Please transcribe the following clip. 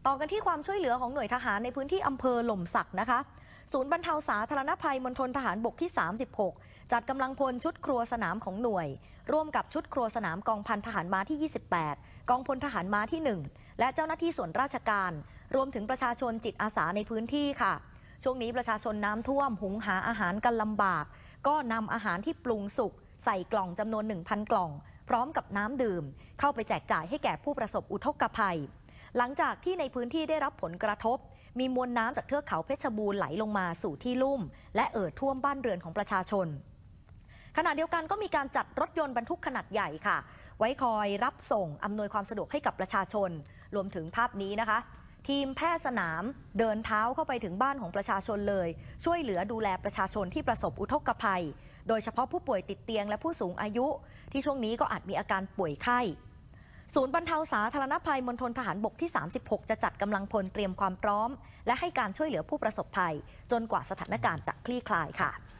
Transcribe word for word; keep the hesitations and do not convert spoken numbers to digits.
ต่อกันที่ความช่วยเหลือของหน่วยทหารในพื้นที่อำเภอหล่มสักนะคะศูนย์บรรเทาสาธารณภัยมณฑลทหารบกที่สามสิบหกจัดกำลังพลชุดครัวสนามของหน่วยร่วมกับชุดครัวสนามกองพันทหารม้าที่ยี่สิบแปดกองพลทหารม้าที่หนึ่งและเจ้าหน้าที่ส่วนราชการรวมถึงประชาชนจิตอาสาในพื้นที่ค่ะช่วงนี้ประชาชนน้ำท่วมหุงหาอาหารกันลำบากก็นำอาหารที่ปรุงสุกใส่กล่องจำนวน หนึ่งพัน กล่องพร้อมกับน้ำดื่มเข้าไปแจกจ่ายให้แก่ผู้ประสบอุทกภัยหลังจากที่ในพื้นที่ได้รับผลกระทบมีมวลน้ำจากเทือกเขาเพชรบูรณ์ไหลลงมาสู่ที่ลุ่มและเอ่อท่วมบ้านเรือนของประชาชนขณะเดียวกันก็มีการจัดรถยนต์บรรทุกขนาดใหญ่ค่ะไว้คอยรับส่งอำนวยความสะดวกให้กับประชาชนรวมถึงภาพนี้นะคะทีมแพทย์สนามเดินเท้าเข้าไปถึงบ้านของประชาชนเลยช่วยเหลือดูแลประชาชนที่ประสบอุทกภัยโดยเฉพาะผู้ป่วยติดเตียงและผู้สูงอายุที่ช่วงนี้ก็อาจมีอาการป่วยไข้ศูนย์บรรเทาสาธารณภัยมณฑลทหารบกที่สามสิบหกจะจัดกำลังพลเตรียมความพร้อมและให้การช่วยเหลือผู้ประสบภัยจนกว่าสถานการณ์จะคลี่คลายค่ะ